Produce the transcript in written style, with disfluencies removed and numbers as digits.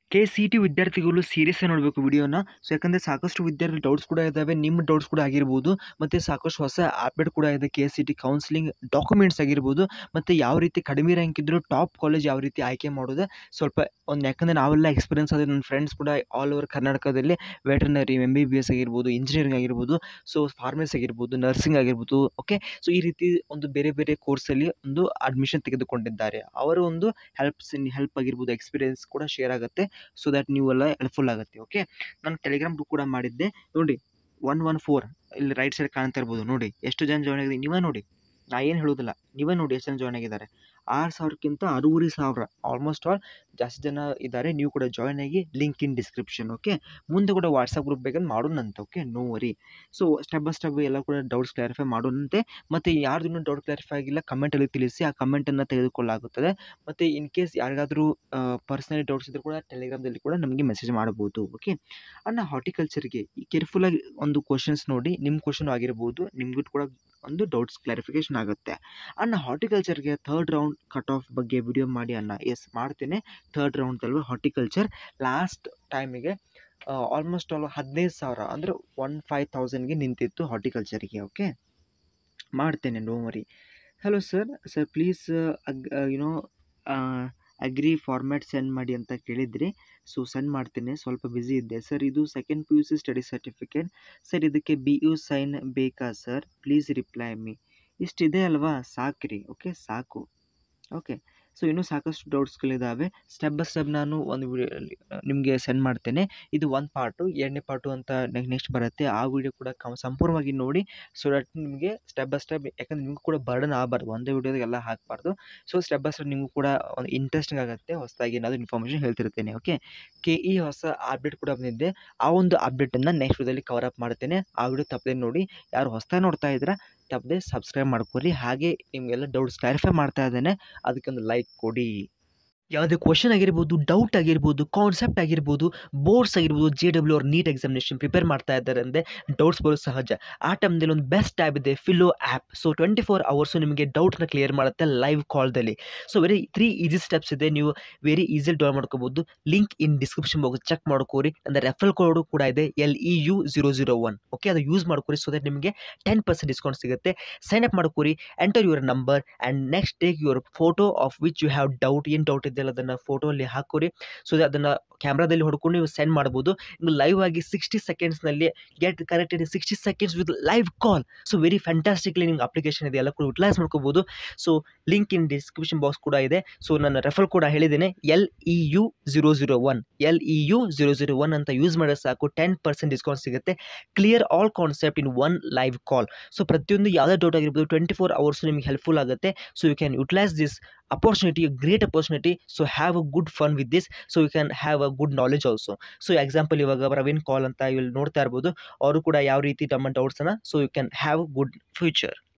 KCET ವಿದ್ಯಾರ್ಥಿಗಳು serious ಆಗಿ ನೋಡಬೇಕು ವಿಡಿಯೋನ. ಸೊ ಯಾಕಂದರೆ ಸಾಕಷ್ಟು ವಿದ್ಯಾರ್ಥಿ ಡೌಟ್ಸ್ ಕೂಡ ಇದ್ದಾವೆ, ನಿಮ್ಮ ಡೌಟ್ಸ್ ಕೂಡ ಆಗಿರ್ಬೋದು, ಮತ್ತು ಸಾಕಷ್ಟು ಹೊಸ ಅಪ್ಡೇಟ್ ಕೂಡ ಇದೆ. KCET ಕೌನ್ಸಿಲಿಂಗ್ ಡಾಕ್ಯುಮೆಂಟ್ಸ್ ಆಗಿರ್ಬೋದು, ಮತ್ತು ಯಾವ ರೀತಿ ಕಡಿಮೆ ರ್ಯಾಂಕ್ ಇದ್ದರೂ ಟಾಪ್ ಕಾಲೇಜ್ ಯಾವ ರೀತಿ ಆಯ್ಕೆ ಮಾಡೋದು ಸ್ವಲ್ಪ ಒಂದು, ಯಾಕಂದರೆ ನಾವೆಲ್ಲ ಎಕ್ಸ್ಪೀರಿಯನ್ಸ್ ಆದರೆ ನನ್ನ ಫ್ರೆಂಡ್ಸ್ ಕೂಡ ಆಲ್ ಓವರ್ ಕರ್ನಾಟಕದಲ್ಲಿ ವೆಟರ್ನರಿ, MBBS ಆಗಿರ್ಬೋದು, ಇಂಜಿನಿಯರಿಂಗ್ ಆಗಿರ್ಬೋದು, ಸೊ ಫಾರ್ಮಸಿ ಆಗಿರ್ಬೋದು, ನರ್ಸಿಂಗ್ ಆಗಿರ್ಬೋದು, ಓಕೆ. ಸೊ ಈ ರೀತಿ ಒಂದು ಬೇರೆ ಬೇರೆ ಕೋರ್ಸಲ್ಲಿ ಒಂದು ಅಡ್ಮಿಷನ್ ತೆಗೆದುಕೊಂಡಿದ್ದಾರೆ. ಅವರ ಒಂದು ಹೆಲ್ಪ್ ಆಗಿರ್ಬೋದು, ಎಕ್ಸ್ಪೀರಿಯನ್ಸ್ ಕೂಡ ಶೇರ್ ಆಗುತ್ತೆ. ಸೊ ದ್ಯಾಟ್ ನೀವೆಲ್ಲ ಹೆಲ್ಪ್ಫುಲ್ ಆಗುತ್ತೆ. ಓಕೆ, ನಾನು ಟೆಲಿಗ್ರಾಮ್ ಗ್ರೂಪ್ ಕೂಡ ಮಾಡಿದ್ದೆ ನೋಡಿ. 114 ಇಲ್ಲಿ ರೈಟ್ ಸೈಡ್ ಕಾಣ್ತಾ ಇರ್ಬೋದು ನೋಡಿ, ಎಷ್ಟು ಜನ ಜಾಯ್ನ್ ಆಗಿದೆ ನೀವೇ ನೋಡಿ. ನಾ ಏನು ಹೇಳೋದಿಲ್ಲ, ನೀವೇ ನೋಡಿ ಎಷ್ಟು ಜನ ಜಾಯ್ನ್ ಆಗಿದ್ದಾರೆ. 6,000ಕ್ಕಿಂತ 6,500 ಆಲ್ಮೋಸ್ಟ್ ಆಲ್ ಜಾಸ್ತಿ ಜನ ಇದ್ದಾರೆ. ನೀವು ಕೂಡ ಜಾಯ್ನ್ ಆಗಿ, ಲಿಂಕ್ ಇನ್ ಡಿಸ್ಕ್ರಿಪ್ಷನ್. ಓಕೆ, ಮುಂದೆ ಕೂಡ ವಾಟ್ಸಪ್ ಗ್ರೂಪ್ ಬೇಕಂದ್ರೆ ಮಾಡೋಣಂತೆ. Okay, no worry. So step by step ಎಲ್ಲ ಕೂಡ ಡೌಟ್ಸ್ ಕ್ಲಾರಿಫೈ ಮಾಡೋಣಂತೆ. ಮತ್ತು ಯಾರ್ದು ಇನ್ನೂ ಡೌಟ್ ಕ್ಲಾರಿಫೈ ಆಗಿಲ್ಲ ಕಮೆಂಟಲ್ಲಿ ತಿಳಿಸಿ, ಆ ಕಮೆಂಟನ್ನು ತೆಗೆದುಕೊಳ್ಳಲಾಗುತ್ತದೆ. ಮತ್ತು ಇನ್ ಕೇಸ್ ಯಾರಿಗಾದರೂ ಪರ್ಸನಲಿ ಡೌಟ್ಸ್ ಇದ್ದರೂ ಕೂಡ ಟೆಲಿಗ್ರಾಮ್ದಲ್ಲಿ ಕೂಡ ನಮಗೆ ಮೆಸೇಜ್ ಮಾಡ್ಬೋದು. ಓಕೆ ಅಣ್ಣ, ಹಾರ್ಟಿಕಲ್ಚರ್ಗೆ ಕೇರ್ಫುಲ್ಲಾಗಿ ಒಂದು ಕ್ವಶನ್ಸ್ ನೋಡಿ, ನಿಮ್ಮ ಕ್ವಶನ್ ಆಗಿರ್ಬೋದು, ನಿಮಗೂ ಕೂಡ ಒಂದು ಡೌಟ್ಸ್ ಕ್ಲಾರಿಫಿಕೇಷನ್ ಆಗುತ್ತೆ. ಅಣ್ಣ, ಹಾರ್ಟಿಕಲ್ಚರ್ಗೆ 3rd ರೌಂಡ್ ಕಟ್ ಆಫ್ ಬಗ್ಗೆ ವಿಡಿಯೋ ಮಾಡಿ ಅಣ್ಣ. ಎಸ್ ಮಾಡ್ತೇನೆ. 3rd ರೌಂಡ್ದಲ್ವ ಹಾರ್ಟಿಕಲ್ಚರ್ ಲಾಸ್ಟ್ ಟೈಮಿಗೆ ಆಲ್ಮೋಸ್ಟ್ ಆಲ್ 15,000 ಅಂದರೆ 15,000ಗೆ ನಿಂತಿತ್ತು ಹಾರ್ಟಿಕಲ್ಚರಿಗೆ. ಓಕೆ, ಮಾಡ್ತೇನೆ, no worry. Hello sir, please you know agri format send ಮಾಡಿ ಅಂತ ಕೇಳಿದ್ರಿ. ಸೊ ಸೆಂಡ್ ಮಾಡ್ತೀನಿ, ಸ್ವಲ್ಪ ಬ್ಯುಸಿ ಇದ್ದೆ ಸರ್. ಇದು 2nd PUC study certificate sir, ಇದಕ್ಕೆ BU ಸೈನ್ ಬೇಕಾ ಸರ್? Please reply me. ಇಷ್ಟಿದೆ ಅಲ್ವಾ, ಸಾಕ್ರಿ. ಓಕೆ, ಸಾಕು. ಓಕೆ, ಸೊ ಇನ್ನೂ ಸಾಕಷ್ಟು ಡೌಟ್ಸ್ಗಳಿದ್ದಾವೆ. ಸ್ಟೆಪ್ ಬೈ ಸ್ಟೆಪ್ ನಾನು ಒಂದು ವಿಡಿಯೋಲ್ಲಿ ನಿಮಗೆ ಸೆಂಡ್ ಮಾಡ್ತೇನೆ. ಇದು ಒಂದು ಪಾರ್ಟು, 2ನೇ ಪಾರ್ಟು ಅಂತ ನೆಕ್ಸ್ಟ್ ಬರುತ್ತೆ. ಆ ವಿಡಿಯೋ ಕೂಡ ಸಂಪೂರ್ಣವಾಗಿ ನೋಡಿ. ಸೊ ದಟ್ ನಿಮಗೆ ಸ್ಟೆಪ್ ಬೈ ಸ್ಟೆಪ್, ಯಾಕಂದರೆ ನಿಮಗೂ ಕೂಡ ಬರ್ಡನ್ ಆಗಬಾರ್ದು, ಒಂದೇ ವಿಡಿಯೋದಾಗ ಎಲ್ಲ ಹಾಕಬಾರ್ದು. ಸೊ ಸ್ಟೆಪ್ ಬೈ ಸ್ಟೆಪ್ ನಿಮಗೂ ಕೂಡ ಒಂದು ಇಂಟ್ರೆಸ್ಟಿಂಗ್ ಆಗುತ್ತೆ. ಹೊಸದಾಗಿ ಏನಾದರೂ ಇನ್ಫಾರ್ಮೇಷನ್ ಹೇಳ್ತಿರ್ತೇನೆ. ಓಕೆ, KE ಹೊಸ ಅಪ್ಡೇಟ್ ಕೂಡ ಬಂದಿದೆ. ಆ ಒಂದು ಅಪ್ಡೇಟನ್ನು ನೆಕ್ಸ್ಟ್ ವಿಡಿಯೋದಲ್ಲಿ ಕವರ್ ಅಪ್ ಮಾಡ್ತೇನೆ. ಆ ವಿಡಿಯೋ ತಪ್ಪದೆ ನೋಡಿ. ಯಾರು ಹೊಸದಾಗಿ ನೋಡ್ತಾ ಇದ್ದೀರಾ ತಪ್ಪದೆ ಸಬ್ಸ್ಕ್ರೈಬ್ ಮಾಡ್ಕೊರಿ. ಹಾಗೆ ನಿಮಗೆಲ್ಲ ಡೌಟ್ಸ್ ಕ್ಲಾರಿಫೈ ಮಾಡ್ತಾ ಇದ್ದೇನೆ, ಅದಕ್ಕೊಂದು ಲೈಕ್ ಕೊಡಿ. ಯಾವುದೇ ಕ್ವಶನ್ ಆಗಿರ್ಬೋದು, ಡೌಟ್ ಆಗಿರ್ಬೋದು, ಕಾನ್ಸೆಪ್ಟ್ ಆಗಿರ್ಬೋದು, ಬೋರ್ಡ್ಸ್ ಆಗಿರ್ಬೋದು, JW ಅವ್ರು ನೀಟ್ ಎಕ್ಸಾಮಿನೇಷನ್ ಪ್ರಿಪೇರ್ ಮಾಡ್ತಾ ಇದ್ದಾರೆ ಅಂದರೆ ಡೌಟ್ಸ್ ಬರೋದು ಸಹಜ. ಆ ಟೈಮ್ದಲ್ಲಿ ಒಂದು ಬೆಸ್ಟ್ ಆ್ಯಪ್ ಇದೆ, ಫಿಲೋ ಆ್ಯಪ್. ಸೊ 24 ಅವರ್ಸು ನಿಮಗೆ ಡೌಟ್ನ ಕ್ಲಿಯರ್ ಮಾಡುತ್ತೆ ಲೈವ್ ಕಾಲ್ದಲ್ಲಿ. ಸೊ ವೆರಿ 3 ಈಸಿ ಸ್ಟೆಪ್ಸ್ ಇದೆ, ನೀವು ವೆರಿ ಈಸಿಲಿ ಡೌನ್ ಮಾಡ್ಕೋಬೋದು. Link in description box check ಮಾಡ್ಕೋರಿ. ಅಂದರೆ ರೆಫರಲ್ ಕೋಡು ಕೂಡ ಇದೆ, LEU001. ಓಕೆ, ಅದು ಯೂಸ್ ಮಾಡ್ಕೋರಿ. ಸೊ ದಟ್ ನಿಮಗೆ 10% ಡಿಸ್ಕೌಂಟ್ ಸಿಗುತ್ತೆ. ಸೈನ್ ಅಪ್ ಮಾಡ್ಕೋರಿ, enter your number and next take your photo of which you have doubt. ಏನು ಡೌಟ್ ಇದೆಯಲ್ಲ ಅದನ್ನು ಫೋಟೋ ಅಲ್ಲಿ ಹಾಕೋರಿ. ಸೊ ಅದನ್ನು ಕ್ಯಾಮ್ರಾದಲ್ಲಿ ಹೊಡ್ಕೊಂಡು ನೀವು ಸೆಂಡ್ ಮಾಡ್ಬೋದು. ನೀವು ಲೈವ್ ಆಗಿ 60 ಸೆಕೆಂಡ್ಸ್ನಲ್ಲಿ get connected 60 seconds with live call. So very fantastically ನಿಮ್ಗೆ ಅಪ್ಲಿಕೇಶನ್ ಇದೆ, ಎಲ್ಲ ಕೂಡ ಯುಟಿಲೈಸ್ ಮಾಡ್ಕೋಬೋದು. So link in description box ಕೂಡ ಇದೆ. ಸೊ ನನ್ನ ರೆಫರ್ ಕೂಡ ಹೇಳಿದ್ದೇನೆ, LEU001 LEU001 ಅಂತ ಯೂಸ್ ಮಾಡಿದ್ರೆ ಸಾಕು, 10% ಡಿಸ್ಕೌಂಟ್ ಸಿಗುತ್ತೆ. Clear all concept in one live call. So ಪ್ರತಿಯೊಂದು ಯಾವುದೇ ಡೌಟ್ ಆಗಿರ್ಬೋದು 24 ಅವರ್ಸ್ ನಿಮಗೆ ಹೆಲ್ಪ್ಫುಲ್ ಆಗುತ್ತೆ. So you can utilise this opportunity, a great opportunity. So have a good fun with this, so you can have a good knowledge also. So example ಇವಾಗ ಪ್ರವೀಣ್ ಕಾಲ್ ಅಂತ ಇಲ್ಲಿ ನೋಡ್ತಾ ಇರ್ಬೋದು, ಅವರು ಕೂಡ ಯಾವ ರೀತಿ ತಮ್ಮ ಡೌಟ್ಸನ್ನು, so you can have good future.